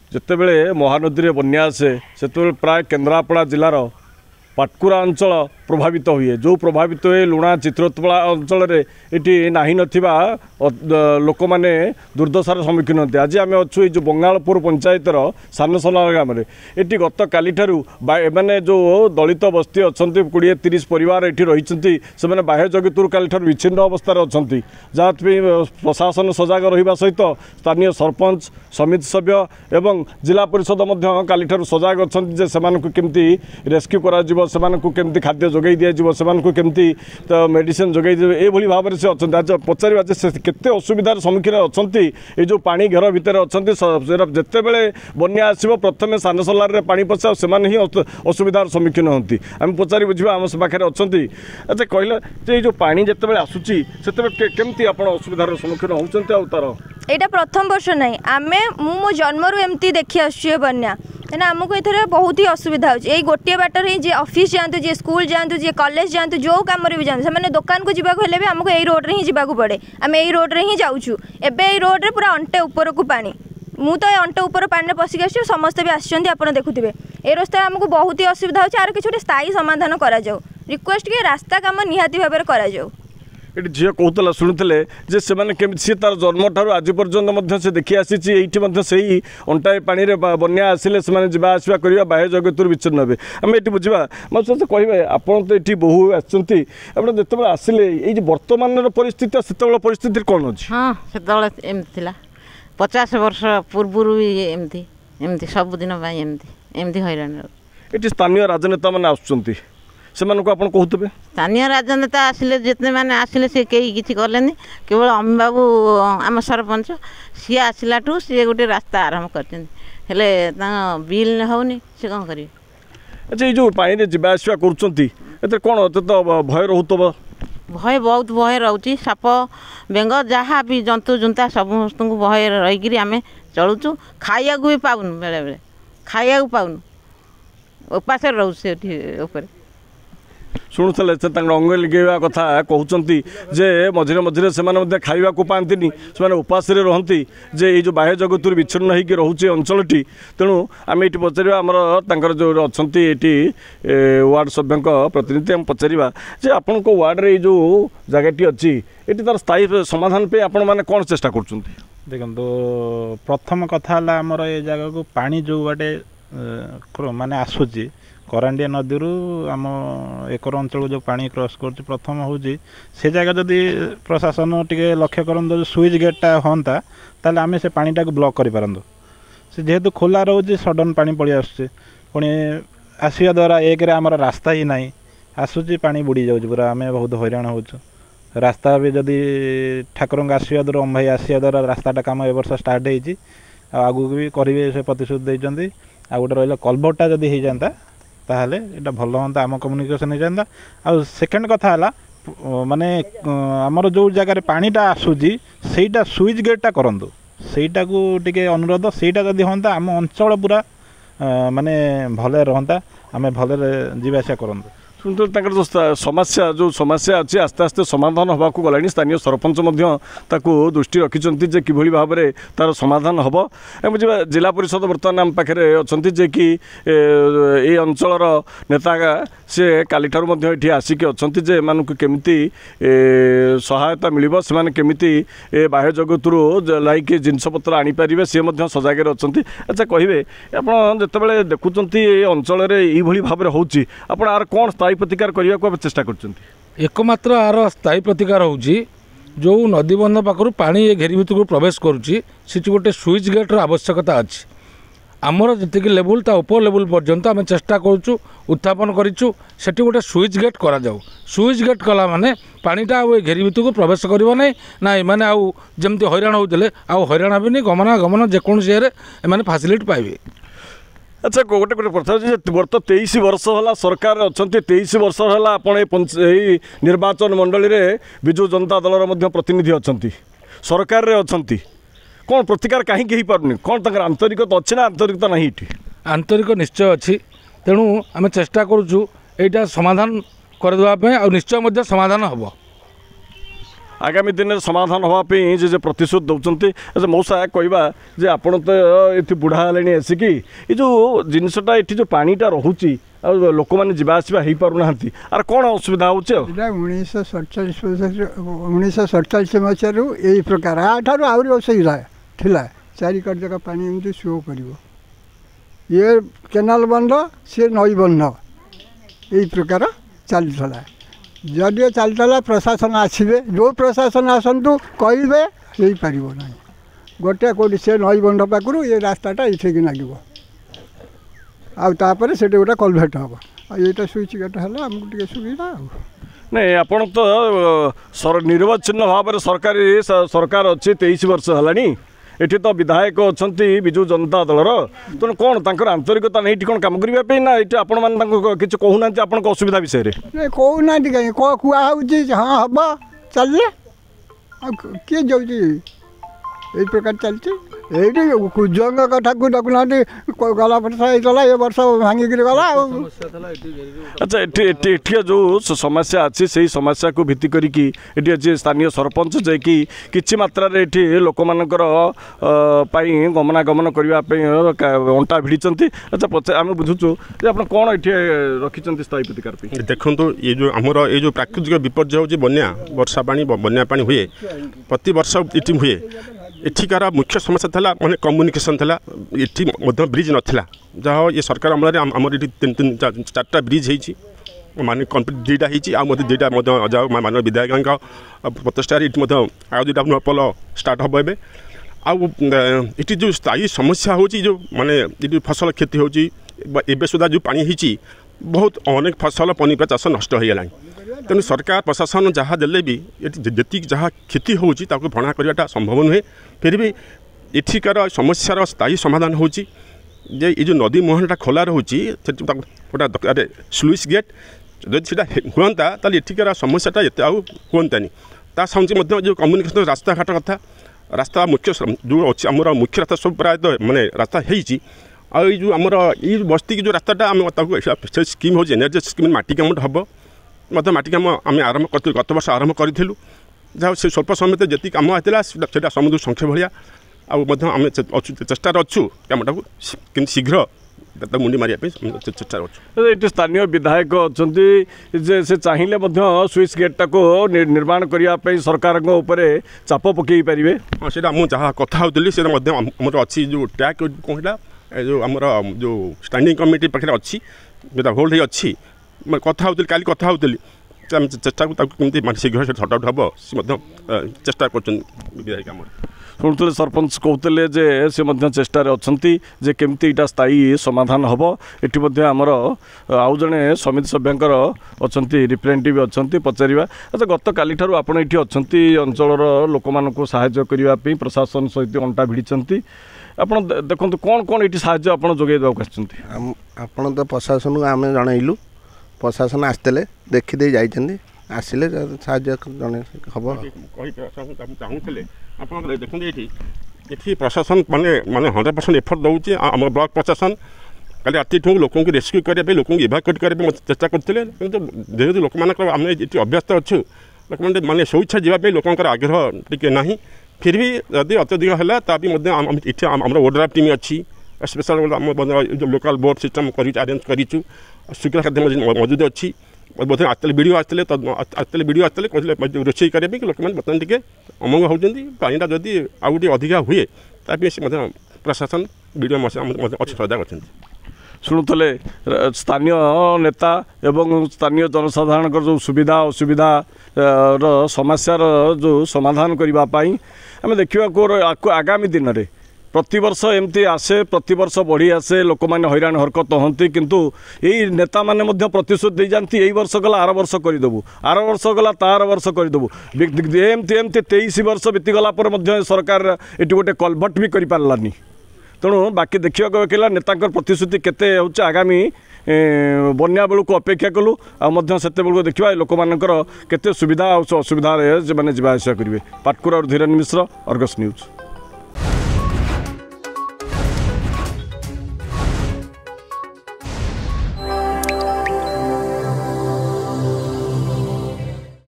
जितेबले महानदी में बन्या आसे से प्राय केन्द्रापड़ा जिलार पाटकुरा अंचल प्रभावित हुए जो प्रभावित हुए लुणा चित्रोत्पला अंचल ये नाही नथिबा लोक मैंने दुर्दशार सम्मुखीन होते। आज आम अच्छु जो बंगालपुर पंचायतर सानसोना ग्राम ये गत काली मैंने जो दलित बस्ती अच्छा 20-30 परिवार ये रही से बाह्य जगतुर काली विच्छिन्न अवस्था अच्छा जहाँ प्रशासन सजग रहा सहित स्थानीय सरपंच समिति सभ्य एवं जिला परिषद काली सजग अच्छा केमती रेस्क्यू कर खाद्य जोगाई दिज्व से मेडिसिन जोगाई ये भाव में से अच्छा आज पचार से केते असुविधार सम्मुखीन अच्छा ये जो पानी घेर भितर अच्छा जिते बड़े बन्या आसो प्रथम सानसोलार पानी पशा से ही असुविधार सम्मुखीन होती आम पचारि बुझा आम पाखे अच्छा। अच्छा कहला ये जो पानी जिते आसूसी से केमती आप असुविधार सम्मुखीन होती तार यहाँ प्रथम वर्ष ना आम मो जन्मरू एमती देखी आसुए बन्या तेना आमको ये बहुत ही असुविधा हो गोटे बाटर ही जी ऑफिस जातु जी स्कूल जातु जी कॉलेज जातु जो कम भी जातु से दुकान को जावाक भी आमको यही रोड ही जावाक पड़े आम यही रोड ही जाऊँ एवं रोड रे पूरा अंटे ऊपर को पानी मु तो अंटे ऊपर पानी पशिक आस समस्ते भी आसपन देखुए ये रास्ता आमको बहुत ही असुविधा हो किसी गोटे स्थायी समाधान करा रिक्वेस्ट कि रास्ता काम निहाती भाव में ये झील कहला शुणुले जे सी तार जन्म ठार आज पर्यंत से देखी आसी से अंटाए पानी बन्या आसिले से जावा आसवा करवा बाह्य जगतुर विच्छिन्न हे आम ये बुझा मत कहे आपड़ तो ये बहु आते आसिले ये बर्तमान परिस्थिति से परिस्थिति कौन अच्छी हाँ से 50 वर्ष पूर्व एमती एमती सबुदिन एमती हैरान ये स्थानीय राजनेता मैंने आसुँच से कहते स्थानीय राजनेता आसिले जितने मैंने आसिले सी कहीं किसी कले केवल अम्मी बाबू आम सरपंच सी आसला सी गोटे रास्ता आरंभ कर बिल होनी सी कौन करेंगे। अच्छा ये जो पानी जावा आसवा कर कौन तो भय रोक भय बहुत भय रोचे साप बेंग जहाँ भी जंतु जुंता समस्त भय रहीकि आम चलुचु खाया भी पाऊनु बेले बेले खाया पाऊनु उपास रोचे शुणुले से अंग लगे कथा कहते जे मझे मझे से खावा पाती से उपास रहती जे ये जो बाह्य जगतुर विच्छिन्न होकर रोचे अंचलटी तेणु आम ये पचार आमर जो अच्छा ये वार्ड सभ्यों प्रतिनिधि आम पचारा जे आपण वार्ड रे जो जगह अच्छी ये तार स्थायी समाधान पे आपण मैंने कौन चेष्टा कर देखो प्रथम कथा आमर ये जगह को पानी जो बाटे माने आसूची करांडिया नदी आम एकर अंचल जो पानी क्रॉस कर प्रथम हूँ से जगह जदि प्रशासन टे लक्ष्य कर स्विच गेटा हाँ ताल आम से पानीटा को ब्लॉक कर पारंतु से जेहेतु खोला रोचे सडन पानी पड़ी आसुचे पुणी आसवा द्वारा एक आमर रास्ता ही ना आसूची पानी बुड़ी जाऊँ पूरा आम बहुत हैरान हो रास्ता भी जदि ठाकुर आशीर्वाद अम्भाई आसवा द्वारा रास्ताटा कम ए वर्ष स्टार्ट होती आगू भी करेंगे से प्रतिश्रुति देते आ गोटे रहा कलभरटा जदि हो जाता ताहले एटा भल हाँ आम कम्युनिकेशन हो जाता आ सेकेंड कथा है माने आमर जो जगार पानीटा आसूची सेटा स्विच गेटा करूँ सेटा को टिके अनुरोध सेटा जदि हाँ आम अंचल पूरा माने भले रहता आम भले जीवासा करूँ शुणु जो समस्या जो समस्या अच्छी आस्ते आस्ते समाधान हवा को गलानी स्थानीय सरपंच दृष्टि रखिंट जे कि भाव में तार समाधान हम बुझा जिला परिषद बर्तमान आम पाखे अच्छा जे कि ये अंचल नेता सी काली ये आसिक अच्छा जे एम केमी सहायता मिल से केमी बाह्य जगत लाइक जिनपतर आनीपर सी सजग अच्छा। अच्छा कहे आप जिते देखुं ये अंचल ये भाव में होची आर कौन स्थायी प्रतिकार करने को चेष्टा कर एकमात्र आर स्थायी प्रतिकार होची जो नदीबंध पाखर पानी ये घेरी भितर को प्रवेश करुच्ची गोटे स्विच गेट्र आवश्यकता अच्छी आमर जी लेवल ता ऊपर लेवल पर्यंत आम चेष्टा करुचु उत्थापन करूँ से गोटे स्विच गेट करा जाऊ स्विच गेट कला माने पानीटा आ घेरी भितर को प्रवेश करिवो नै ना एमाने आउ जेमति हैरान होउतले आउ हैरान हेबेनी गमनागमन जेकोसी एमाने फैसिलिटी पाइबे। अच्छा गोटे गोटे प्रथा वर्त 23 वर्ष है सरकार अच्छा 23 वर्ष है आप निर्वाचन मंडली में विजु जनता दलर प्रतिनिधि अच्छा सरकार रे अच्छा कौन प्रतिकार कहीं पार्नि कौन तक आंतरिकता अच्छी ना आंतरिकता नहीं ये आंतरिक निश्चय अच्छी तेणु आम चेष्टा करुचु यहाँ समाधान करदेवाई आ निश्चय समाधान हम आगामी दिन में समाधान होगापी जे प्रतिश्रुति दौरान मौसा कहवा जे आपड़ तो ये बुढ़ा है आसिक ये जो जिनसटा ये जो पानीटा रोचे लोक मैंने जावास हो पारना आर कौन असुविधा हो 1947 मसीह यही प्रकार आठार आहरी असुविधा थिला 4 कट जगह पानी एमती शो कर ये केनाल बंध सी नई बंध यही प्रकार चलता जदि चलता प्रशासन आसवे जो प्रशासन आसतु कहे हो पार ना गोटे कौटी से नई बंध पाखु ये रास्ताटा इठे लगे आपर से गोटे कलभेट हम ये स्विच गेट है आमको सुविधा नहीं आपण तो निर्वाचन भाव में सरकार अच्छी 23 वर्ष है एठी तो विधायक अच्छा विजु जनता दलर तेणु कौन तर आंतरिकता नहीं कौन कम करने ना ये आपण मैंने किसी कहूना आप असुविधा विषय में कहूना कहीं कह हाँ हम चलिए किए जाऊँगी यही प्रकार चलती ये कुजंग कथा को देखुना गला वर्ष होता ये वर्ष भांगिक गला अच्छा ये जो समस्या अच्छी से समस्या को भित्ति करके ये अच्छे स्थानीय सरपंच जेकि किछि मात्रा ये लोक मानकर गमनागमन करने अंटा भिड़ी अच्छा पचे आम बुझुचु आप कौन ये रखी स्थायी प्रतिकार देखो ये जो आमर ये जो प्राकृतिक विपर्य हो बन्या वर्षा पानी बन्या पानी हुए प्रति वर्ष ये हुए एठिकार मुख्य समस्या था माने कम्युनिकेशन था ये ब्रिज नाला जहाँ ये सरकार अमल आमर ये 3-4टा ब्रिज हो माने कम्प्लीट 2टा हो 2टा मानव विधायक प्रचेषार ये आउ 2टा पल स्टार्ट हम ये जो स्थायी समस्या हो जो माने ये फसल क्षति हो सुधा जो पानी होती बहुत अनेक फसल पनीपरिया चाष नष्ट हो गला तेणु सरकार प्रशासन जहाँ देले भी जी जहाँ क्षति होची भणा करवाटा संभव नुहे फिर भी एठिकार समस्यार स्थायी समाधान होची जे ये जो नदी मुहांटा खोला रोचे गोटा दरकार स्लुइस गेट जब से हुआ एठिकार समस्याटा ये हुआनी ता सामने जो कम्युनिकेशन रास्ता घाट कथा रास्ता मुख्य जो अच्छी आम मुख्य रास्ता सब प्रायतः माने रास्ता होती आई जो आमर ये बस्ती की जो रास्ताटा आम से स्कीम हो एनर्जी स्कीम माटी काम हम माटी काम आम आरंभ कर गत वर्ष आरंभ करूँ जहाँ से स्वल्प समय जी कम होता है समुद्र संख्या भाया आम चेष्टार अच्छु कमटा को शीघ्र मुंडी मारे चेष्टा अच्छे स्थानीय विधायक अच्छा से चाहिए स्विच गेटा को निर्माण करने सरकार चाप पकई पारे हाँ से जहाँ कथा होती अच्छी जो टैग कहला जो आमर जो स्टैंडिंग कमिटी पाखे अच्छी होल्ड अच्छी कथा होती काली कथा होती चेष्टा को शीघ्र से सट आउट हम चेष्टा कर विधायक आम शुणुले सरपंच कहते जे से चेष्टार अच्छा जे केमती यहाँ स्थायी समाधान हम ये आमर आउ जड़े समिति सभ्यंकर अच्छा रिप्रेजेंटेटिव अच्छा पचार अच्छा गत काली ठारू आप ये अच्छा अंचल लोक मानक साहाय्य करने प्रशासन सहित अंटा भिड़ी आप देखो कौन कौन ये साहाय्य आप जोगे आपड़ तो प्रशासन को आम जनइलु प्रशासन आसते देखीदे जाइए आसिले साहाय्य जन हम चाहूले आप देखते ये प्रशासन माने 100% एफर्ट दूसरे आम ब्लॉक प्रशासन कल राति लोक रेस्क्यू करने लोक इभाकुएट करने चेष्टा करते जेहेतु लोक आम ये अभ्यस्त अच्छु लोक मैंने स्वेच्छा जावाई लोक आग्रह टी ना फिर भी जदि अत्यधिक है आम ओड्राफ टीम अच्छी special local board system arrange करूँ शीघ्र खाद्य मौजूद अच्छी बोधे आसते वीडियो आसते वीडियो आसते कहते रोषे करेंगे लोक मैंने बर्तमान टे अमंग होती पानीटा जदि आउ अधिका हुए प्रशासन वीडियो अच्छी सहायता कर शुणुले स्थानीय नेता एवं स्थानीय जनसाधारण जो सुविधा असुविधा समस्यार जो समाधान करने आम देखा आगामी दिन में प्रतिवर्ष एमती आसे प्रतिवर्ष बढ़ी आसे लोक मैंने हैरान हरकत हमें किंतु यही नेता मैंने प्रतिश्रुति दे जाती यही वर्ष गला आर वर्ष करदेबू आर वर्ष गला तार वर्ष करदेबू एमती एमती 23 वर्ष बीतीगला सरकार ये गोटे कलभट भी कर तेणु बाकी देखा कहला नेता प्रतिश्रुति केते होचे आगामी बन्या बेलू अपेक्षा कलु आते बेलू देखा लोक मानकर केते सुविधा असुविधा मैंने जावास करेंगे पाटकुरा धीरेन्द्र मिश्र अर्गस न्यूज।